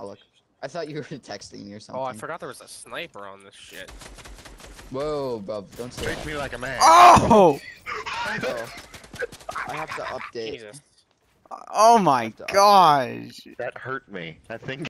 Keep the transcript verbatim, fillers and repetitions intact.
I'll look. I thought you were texting me or something. Oh, I forgot there was a sniper on this shit. Whoa, bro, don't say Treat that. me like a man. Oh! Oh, I have to update. Jesus. Oh my Have to up- gosh. That hurt me. That thing